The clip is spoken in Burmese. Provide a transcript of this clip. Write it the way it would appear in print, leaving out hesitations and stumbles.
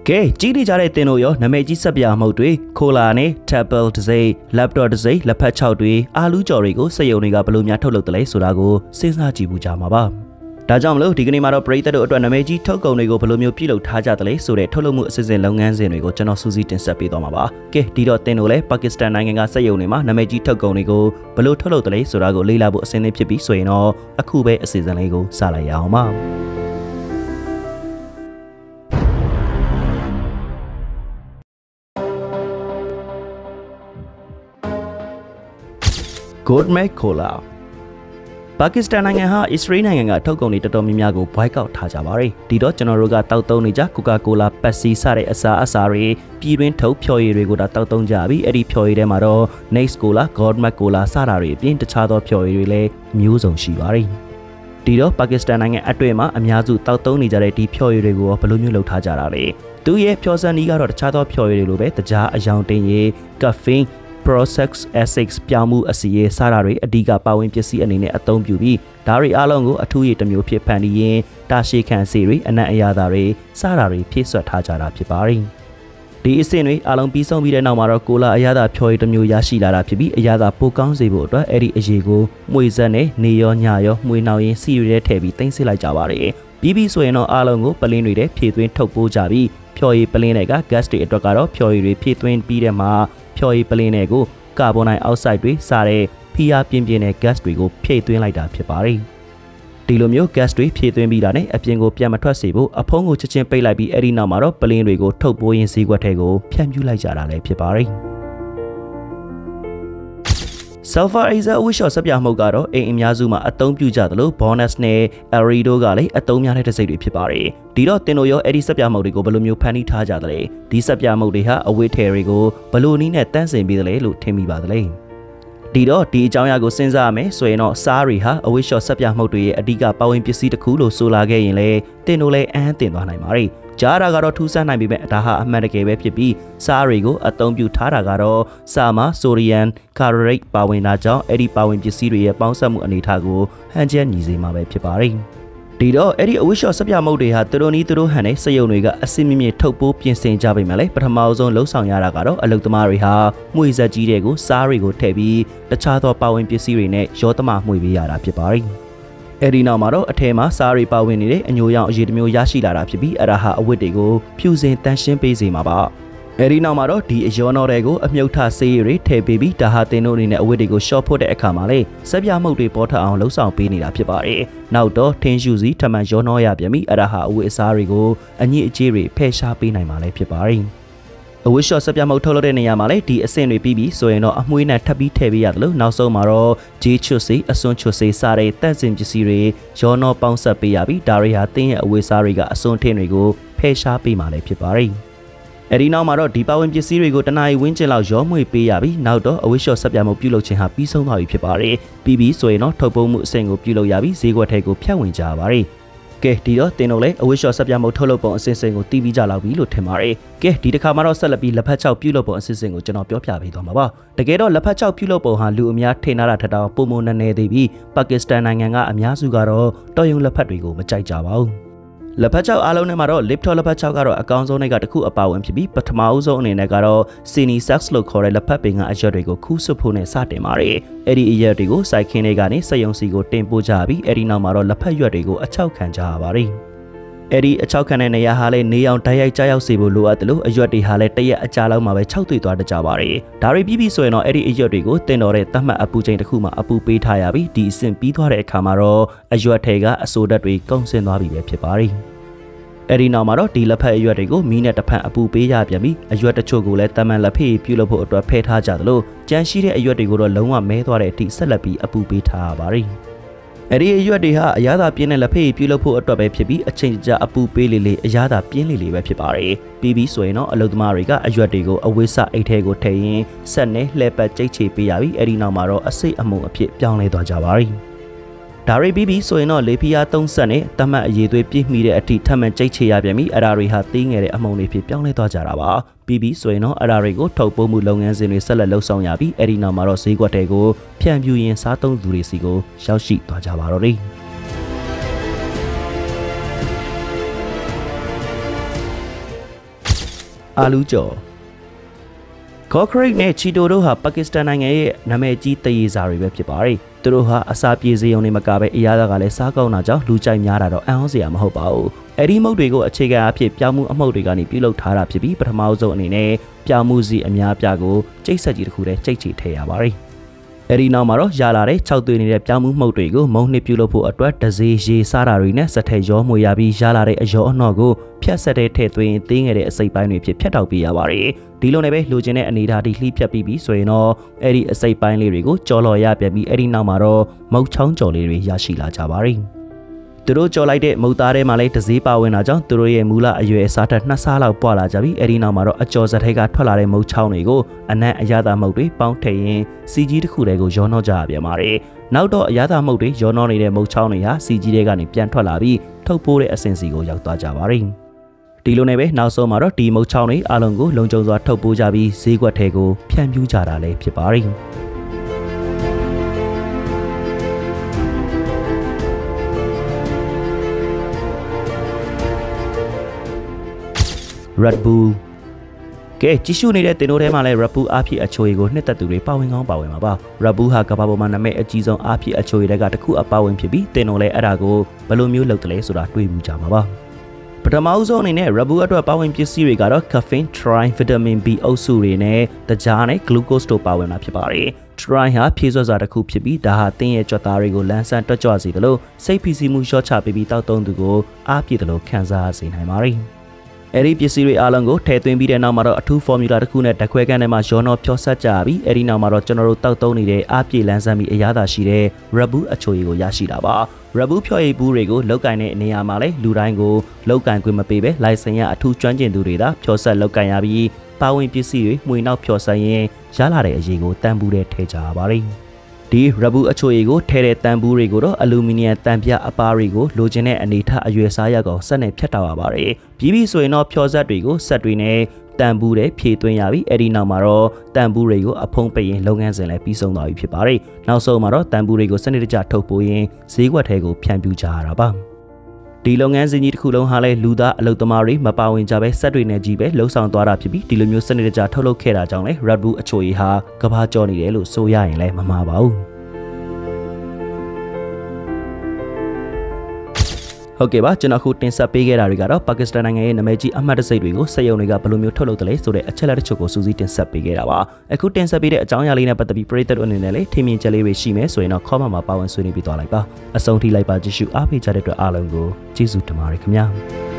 ကဲကြီးနေကြတဲ့တင်တို့ရောနာမည်ကြီးစက်ပြမှုတ်တွေခိုလာနဲ့ tablet တစ်စိမ့် laptop တစ်စိမ့်လက်ဖက်6တွေအာလူးကြော်တွေကိုစက်ရုံတွေကဘယ်လိုများထုတ်လုပ်တယ်လဲဆိုတာကိုစဉ်းစားကြည့်ဖို့ကြာမှာပါဒါကြောင့်မလို့ဒီကနေ့မှာတော့ပရိသတ်တို့အတွက်နာမည်ကြီးထုတ်ကုန်တွေကိုဘယ်လိုမျိုးပြုလုပ်ထားကြတယ်လဲဆိုတဲ့ထုတ်လုပ်မှုအစီအစဉ်လုပ်ငန်းစဉ်တွေကိုကျွန်တော်စူးစီးတင်ဆက်ပေးသွားမှာပါကဲဒီတော့တင်တို့လည်းပါကစ္စတန်နိုင်ငံကစက်ရုံတွေမှာနာမည်ကြီးထုတ်ကုန်တွေကိုဘယ်လိုထုတ်လုပ်တယ်လဲဆိုတာကိုလေ့လာဖို့အစဉ်သင့်ဖြစ်ပြီးဆိုရင်တော့အခုပဲအစီအစဉ်လေးကိုစလိုက်ရအောင်ပါGoldmac Cola ပါကစ္စတန်နိုင်ငံဟာအစ္စရေးနိုင်ငံကထုတ်ကုန်တွေတော်တော်များများကို boycott ထားကြပါတယ်ဒီတော့ကျွန်တော်တို့ကတောက်သုံးနေကြ Coca-Cola, Pepsi စတဲ့အစားတွေပြည်တွင်းထုတ်ဖြော်ရည်တွေကိုတောက်သုံးကြပြီးအဲ့ဒီဖြော်ရည်ထဲမှာတော့ Nace Cola, Goldmac Cola စတာတွေအပြင်တခြားသောဖြော်ရည်တွေလည်းမျိုးစုံရှိပါတယ်ဒီတော့ပါကစ္စတန်နိုင်ငံအတွင်းမှာအများစုတောက်သုံးနေကြတဲ့ဒီဖြော်ရည်တွေကိုဘယ်လိုမျိုးလုပ်ထားကြတာလဲသူရဲ့ဖြော်စံနည်းကတော့တခြားသောဖြော်ရည်တွေလိုပဲတကြားအယောင်တင်ရည် caffeine process acids ပြောင်းမှုအစီရေးစားတာတွေအဓိကပါဝင်ပစ္စည်းအနေနဲ့အသုံးပြုပြီးဒါတွေအလုံးကိုအထူးရည်တစ်မျိုးဖြစ်ဖန်တီးရင်းတာရှည်ခံစေတွေအနံ့အရသာတွေစားတာတွေဖြည့်ဆွတ်ထားကြတာဖြစ်ပါတယ်ဒီအဆင့်တွေအလုံးပြီးဆုံးပြီးတဲ့နောက်မှာတော့ကိုလာအရသာဖြော်ရည်တစ်မျိုးရရှိလာတာဖြစ်ပြီးအရသာပိုကောင်းစေဖို့အတွက်အဲ့ဒီအရည်ကိုမှွေစက်နဲ့နေရောညရောမှွေနှောင်ရင်းစီရီထဲထည့်ပြီးတင်စစ်လိုက်ကြပါတယ်ပြီးဆိုရင်တော့အလုံးကိုပလင်းတွေထဲဖြည့်သွင်းထုတ်ပိုးကြပြီးဖြော်ရည်ပလင်းတွေက gas တွေအတွက်ကတော့ဖြော်ရည်တွေဖြည့်သွင်းပြီးတဲ့မှာဖြော်ရည်ပလင်းတွေကိုကာဗွန်ဒိုင်အောက်ဆိုက်တွေစားတဲ့ဖိအားပြင်းပြင်းတဲ့ gas တွေကိုဖြည့်သွင်းလိုက်တာဖြစ်ပါတယ်ဒီလိုမျိုး gas တွေဖြည့်သွင်းပြီးတာနဲ့အပြင်ကိုပြန်မထွက်စေဖို့အဖုံးကိုချက်ချင်းပိတ်လိုက်ပြီးအဲ့ဒီနောက်မှာတော့ပလင်းတွေကိုထုတ်ပိုးရင်းဈေးကွက်ထဲကိုဖြန့်ဖြူးလိုက်ကြတာလည်းဖြစ်ပါတယ်Sulfur Aza အဝတ်လျှော်စက်ပြမှုတ်ကတော့အိမ်အများစုမှာအသုံးပြုကြသလို Bonus နဲ့ Arido ကလည်းအသုံးများတဲ့တစိမ့်တွေဖြစ်ပါတယ်ဒီတော့တင်တို့ရောအဲ့ဒီစက်ပြမှုတ်တွေကိုဘယ်လိုမျိုးဖန်တီးထားကြသလဲဒီစက်ပြမှုတ်တွေဟာအဝတ်ထည်တွေကိုဘယ်လိုနည်းနဲ့တန်းဆင်ပေးသလဲလို့ထင်မိပါသလဲဒီတော့ဒီအကြောင်းအရာကိုစဉ်းစားရမယ်ဆိုရင်တော့စားတွေဟာအဝတ်လျှော်စက်ပြမှုတ်တွေရဲ့အဓိကပါဝင်ပစ္စည်းတစ်ခုလို့ဆိုလာခဲ့ရင်လည်းတင်တို့လည်းအဟမ်းတင်သွားနိုင်ပါတယ်ကြားတာကတော့ထူးဆန်းနိုင်ပေမဲ့ဒါဟာအမှန်တကယ်ပဲဖြစ်ပြီးစားတွေကိုအသုံးပြုထားတာကတော့စာမှာဆိုဒီယမ်ကာရိုရိတ်ပါဝင်တာကြောင့်အဲ့ဒီပါဝင်ပစ္စည်းတွေရဲ့ပေါင်းစပ်မှုအနေအထားကိုဟန်ချက်ညီစေမှာပဲဖြစ်ပါတယ်ဒီတော့အဲ့ဒီအဝတ်လျှော်စက်ပြမှုတ်တွေဟာသူတို့နီးသူတို့ဟန်တဲ့စက်ရုံတွေကအစစ်မြင့်မြင့်ထုတ်ပိုးပြင်ဆင်ကြပေမဲ့လည်းပထမဆုံးလှုပ်ဆောင်ရတာကတော့အလုပ်သမားတွေဟာမှွေစက်ကြီးတွေကိုစားတွေကိုထည့်ပြီးတခြားသောပါဝင်ပစ္စည်းတွေနဲ့ရောသမမှွေပေးရတာဖြစ်ပါတယ်အဲ့ဒီနောက်မှာတော့အထဲမှာစားရီပါဝင်နေတဲ့အညိုရောင်အရည်တစ်မျိုးရရှိလာတာဖြစ်ပြီးအဲ့ဒါဟာအဝတ်တွေကိုဖြူစင်တန်းရှင်းပေးစေမှာပါအဲ့ဒီနောက်မှာတော့ဒီအယောနောတွေကိုအမြုပ်ထဆေးရည်တွေထည့်ပေးပြီးဒါဟာတင်တို့အနေနဲ့အဝတ်တွေကိုရှော့ဖို့တဲ့အခါမှာလေစက်ပြမှုတ်တွေပေါ်ထွက်အောင်လှုပ်ဆောင်ပေးနေတာဖြစ်ပါတယ်နောက်တော့ထင်းရှူစီထမှန်ယောနောရပြန်ပြီးအဲ့ဒါဟာအဝတ်အစားတွေကိုအညစ်အကြေးတွေဖယ်ရှားပေးနိုင်မှာလည်းဖြစ်ပါတယ်အဝတ်လျှော်စက်ပြမှုတ်ထုတ်လုပ်တဲ့နေရာမှာလည်းဒီအဆင့်တွေပြီးပြီဆိုရင်တော့အမွှေးနဲ့ထပ်ပြီးထည့်ပေးရတယ်လို့နောက်ဆုံးမှာတော့ဂျေးချွတ်စီအစွန်းချွတ်စီစားတဲ့တန့်စင်ပစ္စည်းတွေရောနောပေါင်းဆက်ပေးရပြီးဒါတွေဟာတင်းရဲ့အဝတ်စားတွေကအစွန်းထင်းတွေကိုဖယ်ရှားပေးမှာလည်းဖြစ်ပါတယ်အဲဒီနောက်မှာတော့ဒီပါဝင်ပစ္စည်းတွေကိုတနားရီဝင်းကျင်လောက်ရောမှွေပေးရပြီးနောက်တော့အဝတ်လျှော်စက်ပြမှုတ်ပြုလုပ်ခြင်းဟာပြီးဆုံးသွားပြီဖြစ်ပါတယ်ပြီးဆိုရင်တော့ထုတ်ပိုးမှုအဆင့်ကိုပြုလုပ်ရပြီးဈေးကွက်ထဲကိုဖြန့်ဝင်ကြပါပါတယ်ကဲဒီတော့တင်တို့လည်းအဝတ်လျှော်စက်ပြမှုတ်ထုတ်လုပ်ပုံအစစ်အစင်ကိုတီးပြီးကြလောက်ပြီလို့ထင်ပါတယ်ကဲဒီတစ်ခါမှာတော့ဆက်လက်ပြီးလက်ဖက်6ပြုလုပ်ပုံအစစ်အစင်ကိုကျွန်တော်ပြောပြပေးသွားမှာပါတကယ်တော့လက်ဖက်6ပြုလုပ်ပုံဟာလူအများထင်ထားတာထက်တောင်ပုံမနည်းနည်းသေးပြီးပါကစ္စတန်နိုင်ငံကအများစုကတော့တော်ရုံလက်ဖက်တွေကိုမကြိုက်ကြပါဘူးလက်ဖက်6အားလုံးနဲ့မှာတော့ Lipton လက်ဖက်6ကတော့အကောင်းဆုံးတွေကတစ်ခုအပါဝင်ဖြစ်ပြီးပထမအဆုံးအနေနဲ့ကတော့ Sini Sax လို့ခေါ်တဲ့လက်ဖက်ပင်ကအရွက်တွေကိုခူးဆွဖို့နဲ့စတင်ပါတယ်အဲ့ဒီအရွက်တွေကိုစိုက်ခင်းတွေကနေစက်ရုံစီကိုတင်ပို့ကြပြီးအဲ့ဒီနောက်မှာတော့လက်ဖက်ရွက်တွေကိုအချောက်ခံကြရပါတယ်အဲ့ဒီအချောက်ခံတဲ့နေရာဟာလည်းနေအောင်တိုက်ရိုက်ကြားရောက်စေဖို့လိုအပ်တယ်လို့အရွက်တွေဟာလည်းတရက်အကြာလောက်မှာပဲခြောက်သွေ့သွားတတ်ကြပါတယ်ဒါတွေပြီးဆိုရင်တော့အဲ့ဒီအရွက်တွေကိုတင်တော်တဲ့သတ်မှတ်အပူချိန်တစ်ခုမှအပူပေးထားရပြီးဒီအဆင့်ပြီးသွားတဲ့အခါမှာတော့အရွက်ထဲကအဆိုဓာတ်တွေကုန်ဆင်းသွားပြီပဲဖြစ်ပါတယ်အဲ့ဒီနောက်မှာတော့ဒီလက်ဖက်အရွက်တွေကိုမီးနဲ့တဖန်အပူပေးရပြန်ပြီးအရွက်တချို့ကိုလည်းတမန်လက်ဖေးပြုလုပ်ဖို့အတွက်ဖယ်ထားကြသလိုကြမ်းရှိတဲ့အရွက်တွေကိုတော့လုံးဝမဲသွားတဲ့အထိဆက်လက်ပြီးအပူပေးထားရပါတယ်အဲ့ဒီအရွက်တွေဟာအရသာပြင်းတဲ့လက်ဖေးပြုလုပ်ဖို့အတွက်ပဲဖြစ်ပြီးအချိန်ကြာအပူပေးလေအရသာပြင်းလေပဲဖြစ်ပါတယ်ပြီးဆိုရင်တော့အလုပ်သမားတွေကအရွက်တွေကိုအဝတ်စအိတ်ထဲကိုထည့်ရင်းဆက်နဲ့လှည့်ပတ်ကြိတ်ချေပေးရပြီးအဲ့ဒီနောက်မှာတော့အစိတ်အမုံအဖြစ်ပြောင်းလဲသွားကြပါတယ်ဒါရီပြီးဆိုရင်တော့လေဖီယာ3ဆက်နဲ့တမတ်အရေးသွေးပြည့်မိတဲ့အထိထပ်မံကြိတ်ချေရပြန်ပြီးအရာတွေဟာသေးငယ်တဲ့အမုံတွေဖြစ်ပြောင်းလဲသွားကြတာပါပြီးဆိုရင်တော့အရာတွေကိုထုတ်ပိုးမှုလုပ်ငန်းစဉ်တွေဆက်လက်လှုပ်ဆောင်ရပြီးအဲ့ဒီနောက်မှာတော့ဈေးကွက်တွေကိုဖြန့်ဖြူးရင်းစားသုံးသူတွေစီကိုရောက်ရှိသွားကြပါတော့တယ်အာလူးကျော်ကော့ခရိတ်နဲ့ချီတိုတို့ဟာပါကစ္စတန်နိုင်ငံရဲ့နာမည်ကြီးတရေစာတွေပဲဖြစ်ပါတယ်။သူတို့ဟာအစာပြေစေုံတွေမကပဲအရာကလည်းစားကောင်းတာကြောင့်လူကြိုက်များတာတော့အံ့ဩစရာမဟုတ်ပါဘူး။အဲဒီမုတ်တွေကိုအခြေခံအဖြစ်ပြောင်းမှုအမှုတ်တွေကနေပြုလုပ်ထားတာဖြစ်ပြီးပထမဆုံးအနေနဲ့ပြောင်းမှုစီအများပြားကိုကျိတ်ဆက်ကြီးတစ်ခုတည်းကျိတ်ချထည့်ရပါတယ်။အဲဒီနောက်မှာတော့ရလာတဲ့6သွေးနေတဲ့ပြောင်းမှုမှုတ်တွေကိုမုံနှစ်ပြုလုပ်ဖို့အတွက်ဒဇေရေစားတာတွေနဲ့စက်ထဲရောမွေရပြီးရလာတဲ့အရောအနှော့ကိုဖြတ်ဆက်တဲ့ထည့်သွင်းသေးငယ်တဲ့အစိပ်ပိုင်းတွေဖြစ်ဖြတ်တောက်ပေးရပါတယ်။ဒီလိုနဲ့ပဲလိုချင်တဲ့အနေအထားဒီလှိဖြတ်ပြီးဆိုရင်တော့အဲ့ဒီအစိပ်ပိုင်းလေးတွေကိုကြော်လော်ရပြန်ပြီးအဲ့ဒီနောက်မှာတော့မုတ်ချောင်းကြော်လေးတွေရရှိလာကြပါတယ်။သူတို့ကြော်လိုက်တဲ့မုတ်သားထဲမှာလည်းတစည်းပါဝင်တာကြောင့်သူတို့ရဲ့မူလအရွယ်အစားထက်2ဆလောက်ပွာလာကြပြီးအဲ့ဒီနောက်မှာတော့အကျော်စက်ထဲကထွက်လာတဲ့မုတ်ချောင်းတွေကိုအနံ့အရသာမုတ်တွေပေါင်းထည့်ရင်စီကြီးတစ်ခုတည်းကိုရောနှောကြရပြန်ပါတယ်။နောက်တော့အရသာမုတ်တွေရောနှောနေတဲ့မုတ်ချောင်းတွေဟာစီကြီးတွေကနေပြန်ထွက်လာပြီးထုတ်ပိုးတဲ့အဆင့်စီကိုရောက်သွားကြပါတယ်။ဒီလိုနဲ့ပဲနောက်ဆုံးမှာတော့ဒီမုတ်ချောင်းတွေအလုံးကိုလုံခြုံစွာထုတ်ပိုးကြပြီးဈေးကွက်ထဲကိုဖြန့်ဖြူးကြတာလည်းဖြစ်ပါတယ်။ Red Bull ကဲကြည့်ရှုနေတဲ့တင်တို့ထဲမှာလည်း Red Bull အားဖြည့်အချိုရည်ကိုနှစ်သက်သူတွေပါဝင်ကောင်းပါဝင်မှာပါ Red Bull ဟာကမ္ဘာပေါ်မှာနာမည်အကြီးဆုံးအားဖြည့်အချိုရည်တွေကတစ်ခုအပါဝင်ဖြစ်ပြီးတင်တို့လည်းအဲ့ဒါကိုဘယ်လိုမျိုးလုပ်တယ်လဲဆိုတာတွေးမှုကြမှာပါပထမဆုံးအနေနဲ့ Red Bull အတွက်ပါဝင်ပစ္စည်းတွေကတော့ caffeine, taurine, vitamin B အုပ်စုတွေနဲ့တကြားနဲ့ glucose တို့ပါဝင်တာဖြစ်ပါတယ် taurine ဟာဖြည့်စွက်စာတစ်ခုဖြစ်ပြီးဒါဟာတင်းရဲ့ကြွက်သားတွေကိုလန်းဆန်းတွက်ကြွစေတယ်လို့စိတ်ဖိစီးမှုလျှော့ချပေးပြီးတောက်သုံးသူကိုအားပြည့်တယ်လို့ခံစားစေနိုင်ပါတယ်အဲ့ဒီပစ္စည်းတွေအားလုံးကိုထည့်သွင်းပြီးတဲ့နောက်မှာတော့အထူး formula တစ်ခုနဲ့ဓာတ်ခွဲခန်းထဲမှာရောနှောဖြောဆက်ကြပြီးအဲ့ဒီနောက်မှာတော့ကျွန်တော်တို့တောက်သုံးနေတဲ့အားပြည့်လန်းဆန်းပြီးအရသာရှိတဲ့ Red Bull အချိုရည်ကိုရရှိတာပါ Red Bull ဖြော်ရည်ဘူးတွေကိုလောက်ကင်တဲ့နေရာမှာလည်းလူတိုင်းကိုလောက်ကင်ခွင့်မပေးဘဲလိုင်စင်ရအထူးကျွမ်းကျင်သူတွေသာဖြောဆက်လောက်ကင်ရပြီးပါဝင်ပစ္စည်းတွေမှွေနောက်ဖြောဆက်ရင်ရလာတဲ့အရေးကိုတန်ဘူးတဲ့ထည့်ကြရပါတယ်ဒီ Red Bull အချိုရည်ကိုထဲတဲ့တန်ဘူးတွေကိုတော့အလူမီနီယံတန်ပြအပါတွေကိုလိုချင်တဲ့အနေထားအရွယ်စားရက်ကောင်ဆက်နဲ့ဖြတ်တောက်ရပါတယ်ပြီးဆိုရင်တော့ဖြောဆက်တွေကိုဆက်တွေနဲ့တန်ဘူးတွေဖြည့်သွင်းရပြီးအဲ့ဒီနောက်မှာတော့တန်ဘူးတွေကိုအဖုံးပိတ်ရင်လုပ်ငန်းစဉ်လည်းပြီးဆုံးသွားပြီဖြစ်ပါတယ်နောက်ဆုံးမှာတော့တန်ဘူးတွေကိုစနစ်တကျထုတ်ပိုးရင်ဈေးကွက်ထဲကိုဖြန့်ဖြူးကြရတာပါဒီလုပ်ငန်းစဉ်ကြီးတစ်ခုလုံးဟာလည်းလူသားအလုပ်သမားတွေမပါဝင်ကြပဲစက်တွေနဲ့ကြီးပဲလှုပ်ဆောင်သွားတာဖြစ်ပြီးဒီလိုမျိုးစနစ်တကျထုတ်လုပ်ခဲ့တာကြောင့်လည်း Red Bull အချိုရည်ဟာကဘာကျော်နေတယ်လို့ဆိုရရင်လည်းမမှားပါဘူးဟုတ်ကဲ့ပါကျွန်တော်အခုတင်ဆက်ပေးခဲ့တာတွေကတော့ပါကစ္စတန်နိုင်ငံရဲ့နာမည်ကြီးအမှတ်တံဆိပ်တွေကိုစက်ရုံတွေကဘယ်လိုမျိုးထုတ်လုပ်တယ်လဲဆိုတဲ့အချက်လက်တချို့ကိုစူးစီးတင်ဆက်ပေးခဲ့တာပါအခုတင်ဆက်ပေးတဲ့အကြောင်းအရာလေးနဲ့ပတ်သက်ပြီးပရိသတ်တို့အနေနဲ့လည်းထင်မြင်ချက်လေးတွေရှိမယ်ဆိုရင်တော့ comment မှာပါဝင်ဆွေးနွေးပြီးသွားလိုက်ပါအဆုံးထိလိုက်ပါကြည့်ရှုအားပေးကြတဲ့အတွက်အားလုံးကိုကျေးဇူးတင်ပါတယ်ခင်ဗျာ